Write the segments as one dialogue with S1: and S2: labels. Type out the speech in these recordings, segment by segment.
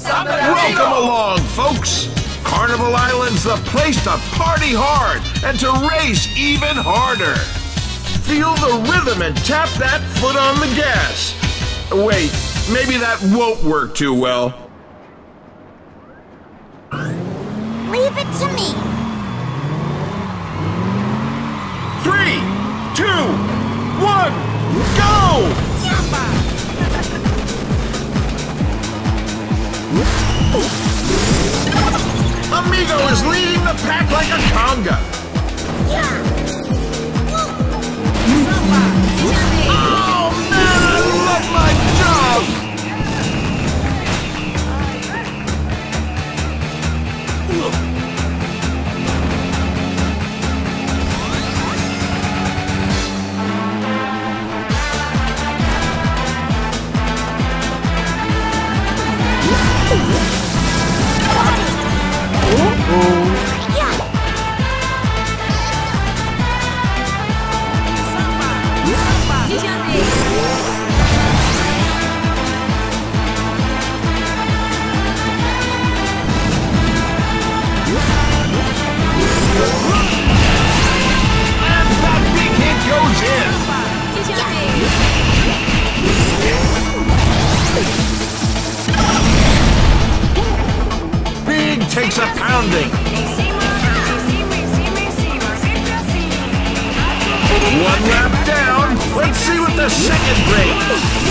S1: Welcome along, folks! Carnival Island's the place to party hard and to race even harder. Feel the rhythm and tap that foot on the gas. Wait, maybe that won't work too well.
S2: Leave it to me.
S1: 3, 2, 1, go! Amigo is leading the pack like a conga. Oh man, I love my job! Takes a pounding. One lap down. Let's see what the second brings.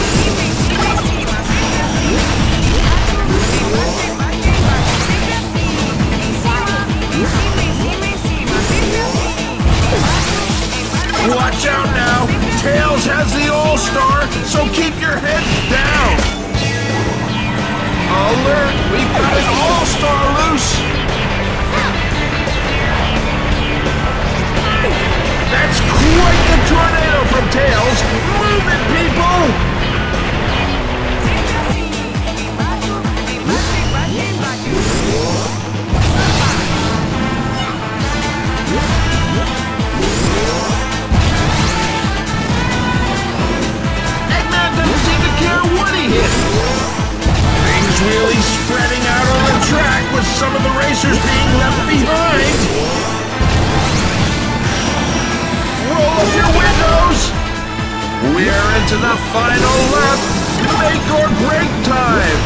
S1: Watch out now. Tails has the All-Star, so keep your heads down. Alert! We've got an All-Star loose! That's quite the tornado from Tails! Move it, people! Eggman doesn't seem to care what he hits! Really spreading out on the track with some of the racers being left behind. Roll up your windows. We're into the final lap. Make or break time.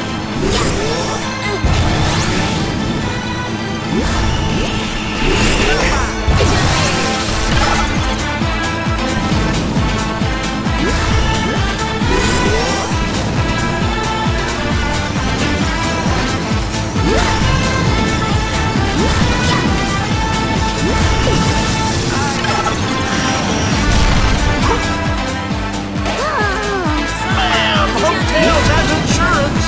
S1: Tails has insurance!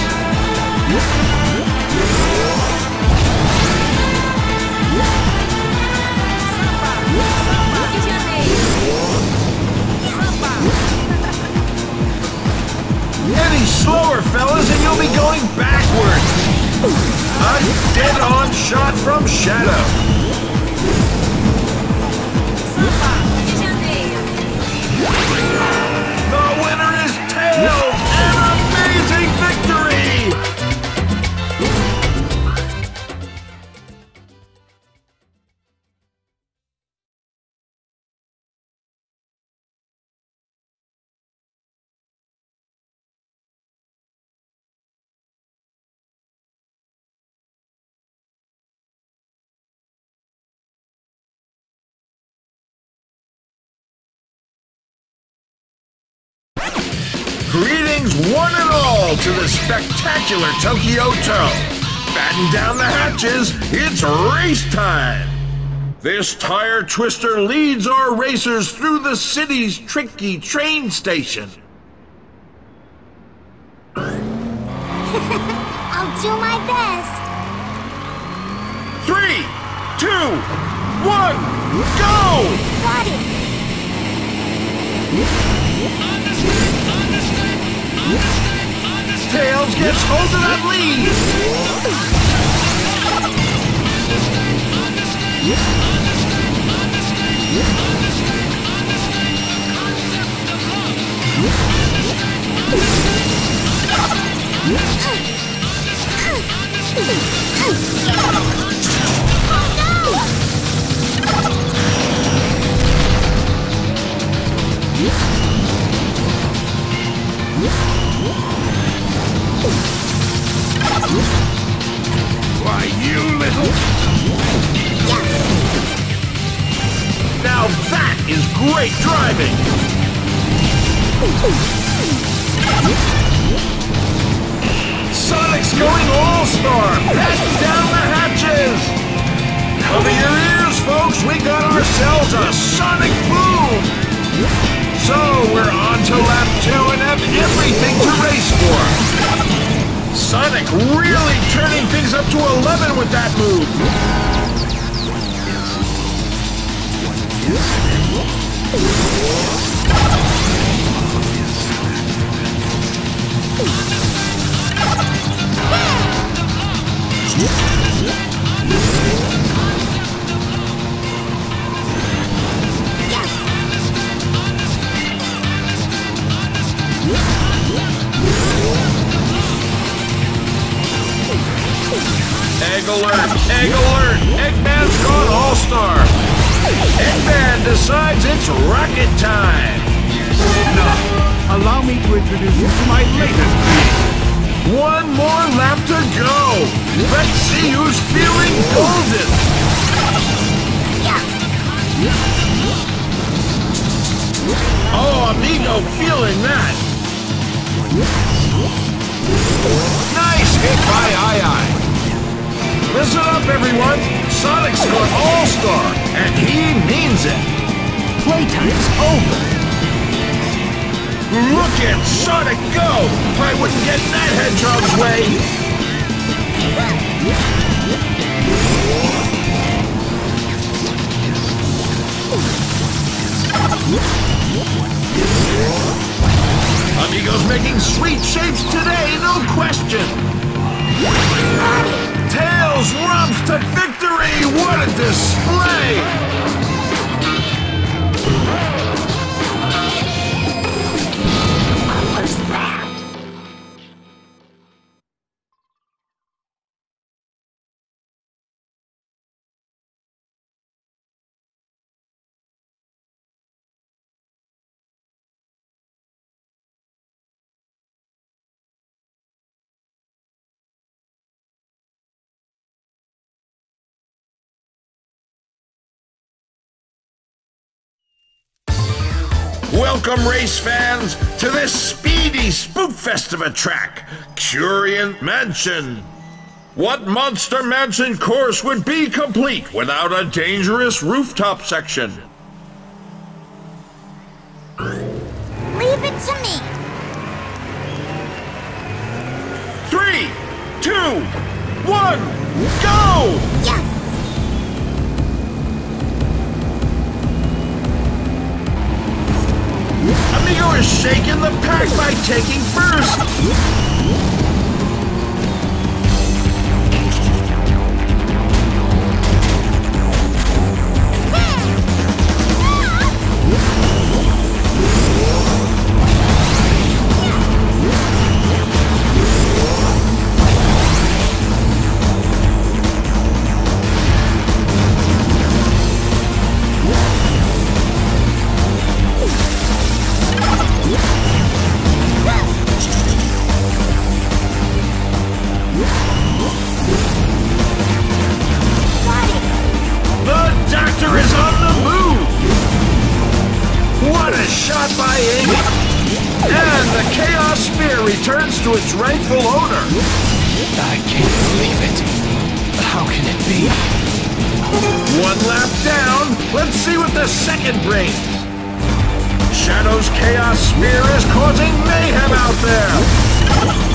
S1: Any slower, fellas, and you'll be going backwards! A dead-on shot from Shadow! The winner is Tails! An amazing victory! Greetings one and all to the spectacular Tokyo Tow. Batten down the hatches, it's race time. This tire twister leads our racers through the city's tricky train station.
S2: I'll do my best.
S1: 3, 2, 1, go!
S2: Got it.
S1: Tails gets hold of that lead! Why, you little... Now that is great driving! Sonic's going all-star! Batten down the hatches! Cover your ears, folks! We got ourselves a Sonic Boom! So, we're on to lap 2 and have everything to race for! Sonic really turning things up to 11 with that move! Egg alert! Egg alert! Eggman's gone all-star! Eggman decides it's rocket time!
S3: Now, allow me to introduce you to my latest beat.
S1: One more lap to go! Let's see who's feeling golden! Oh, amigo, feeling that! Nice hit by Ai-Ai! Listen up, everyone! Sonic's gone all-star, and he means it!
S3: Playtime's over.
S1: Look at Sonic go! I wouldn't get in that hedgehog's way! Amigo's making sweet shapes today, no question! Tails romps to victory! What a display! Welcome, race fans, to this speedy spookfest of a track, Curient Mansion. What Monster Mansion course would be complete without a dangerous rooftop section?
S2: Leave it to me.
S1: 3, 2, 1, go!
S2: Yes.
S1: Amigo is shaking the pack by taking first. By Amy. And the Chaos Spear returns to its rightful owner.
S4: I can't believe it. How can it be?
S1: One lap down. Let's see what the second brings. Shadow's Chaos Spear is causing mayhem out there.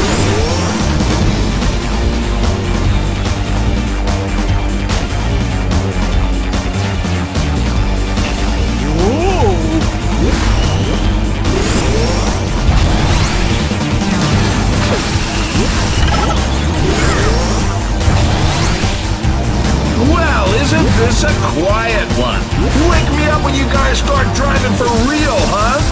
S1: Isn't this a quiet one? Wake me up when you guys start driving for real, huh?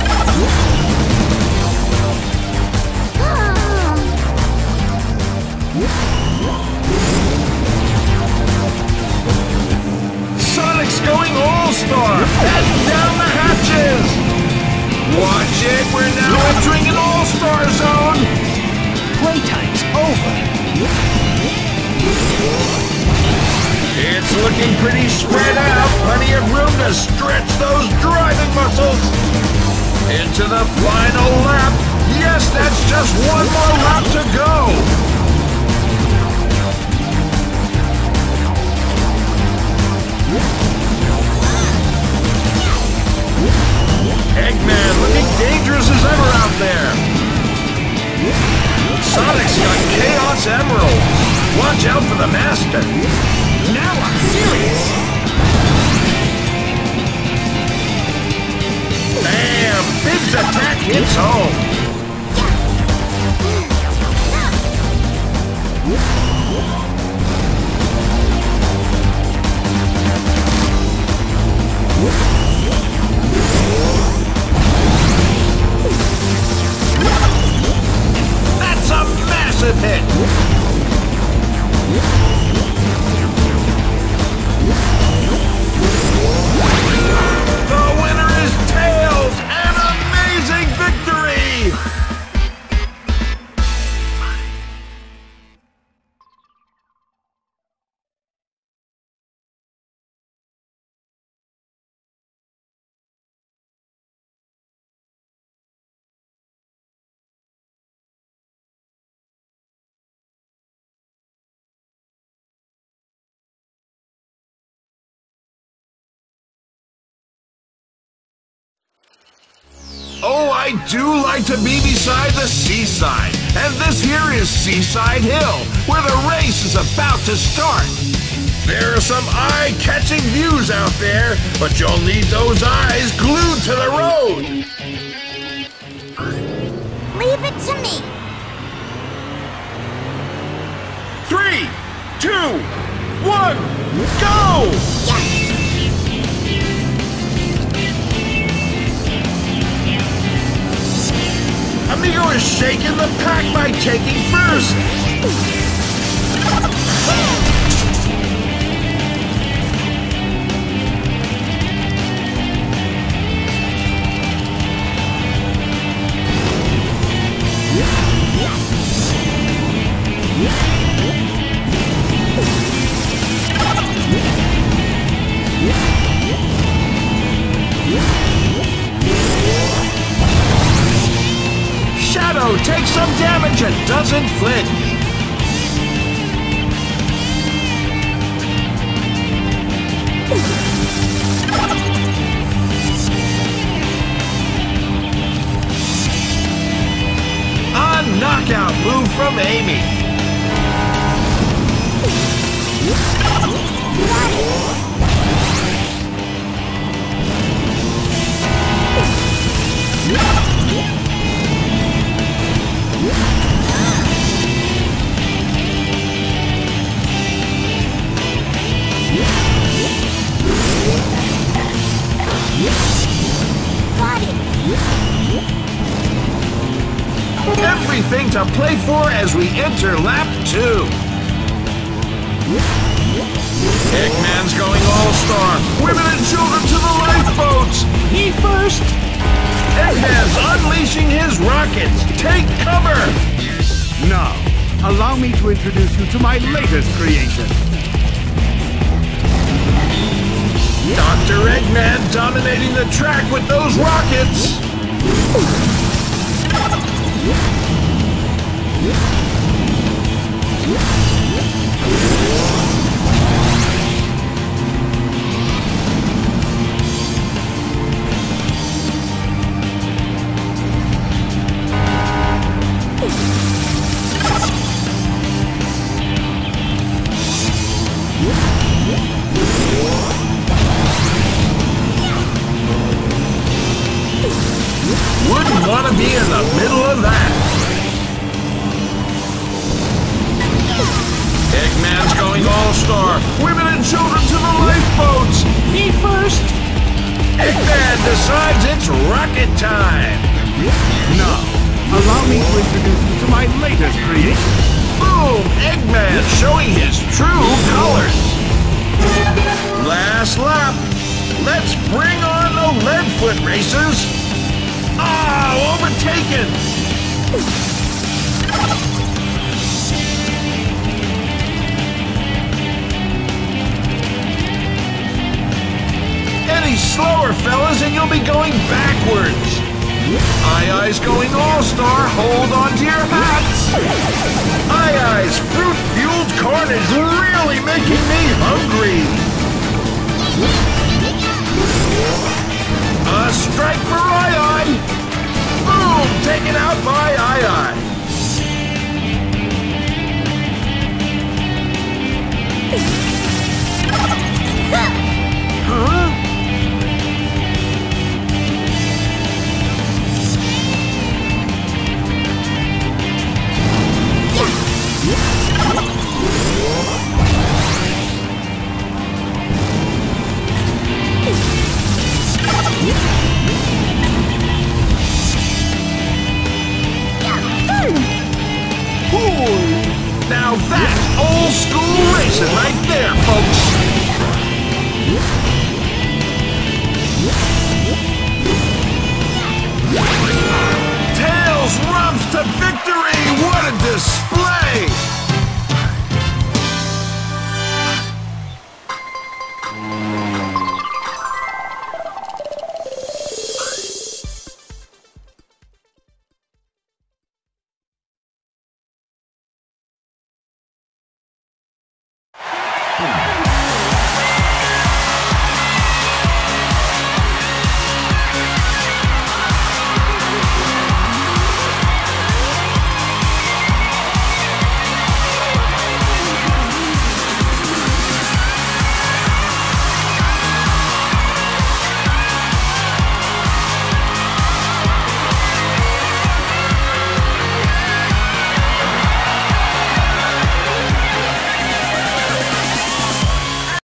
S1: Looking pretty spread out. Plenty of room to stretch those driving muscles. Into the final lap. Yes, that's just one more lap to go. Eggman looking dangerous as ever out there. Sonic's got Chaos Emeralds. Watch out for the Master.
S2: Now I'm serious.
S1: Bam! Big's attack hits home. That's a massive hit. The winner is Tails! An amazing victory! Oh, I do like to be beside the seaside. And this here is Seaside Hill, where the race is about to start. There are some eye-catching views out there, but you'll need those eyes glued to the road.
S2: Leave it to me.
S1: 3, 2, 1, go!
S2: Yes.
S1: Amigo is shaking the pack by taking first. Shadow takes some damage and doesn't flinch. A knockout move from Amy. Everything to play for as we enter lap 2. Eggman's going all-star. Women and children to the lifeboats. He first. Eggman's unleashing his rockets. Take cover.
S3: Now, allow me to introduce you to my latest creation.
S1: Dr. Eggman dominating the track with those rockets. Wouldn't want to be in the middle of that. Eggman's going all-star. Women and children to the lifeboats. He first. Eggman decides it's rocket time.
S3: Now, allow me to introduce you to my latest creation.
S1: Boom! Eggman showing his true colors. Last lap. Let's bring on the Leadfoot racers. Ah, overtaken. slower, fellas, and you'll be going backwards. Aye-Aye's going all-star. Hold on to your hats. Aye-Aye's fruit-fueled corn is really making me hungry. A strike for Aye-Aye. Boom! Taken out by Aye-Aye. Huh? Now that's old school racing right there,